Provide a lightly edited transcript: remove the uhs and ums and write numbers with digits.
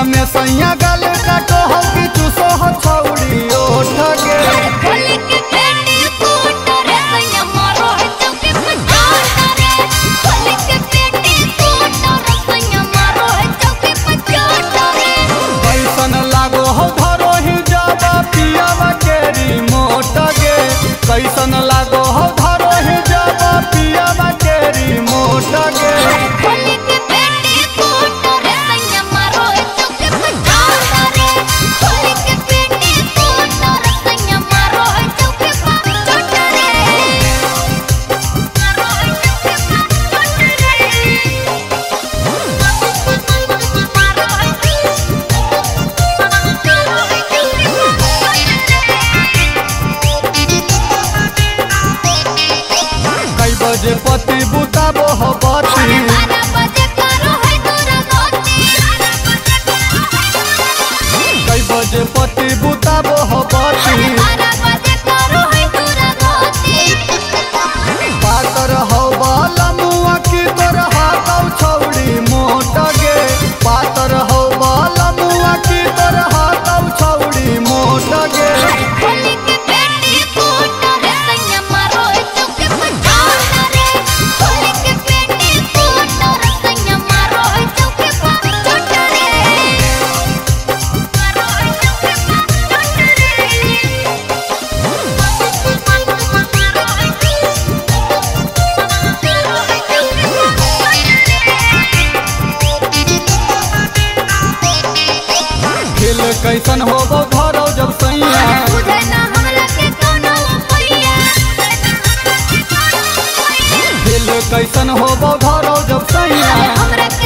होलिया में सैया गल काटो हो कि चूसो हो छौड़ी ओठ के होली के पेटी कोट रे सैया मारो है चौकी पे चोट रे होली के पेटी कोट रे सैया मारो है चौकी पे चोट रे कैसन लागो हो धरो ही जाबा पियावा केरी मोट के कैसन लागो हो धरो ही जाबा पियावा केरी मोट के होली के पेटी कोट रे सैया मारो है चौकी पे चोट रे होली के पेटी कोट रे सैया मारो है चौकी पे चोट रे मारो है चौकी कई बजे पति बुताबो हो बाती 12 बजे करो है तोरा गोती कई बजे पति बुताबो हो बाती 12 बजे करो है तोरा गोती पातर हो बाला मुआ की तोर हाथौ छौड़ी मोट गे पातर हो बाला मुआ की तोर हाथौ छौड़ी मोट गे होली के पेटी कोट रे सैया मारो है चौकी पे चोट रे होली के पेटी कोट रे सैया मारो है चौकी पे चोट रे मारो है चौकी खेल कैसन होबो धरो जब सैया बुझे ना हमरा के कोनो पैया खेल कैसन होबो धरो जब सैया हमरा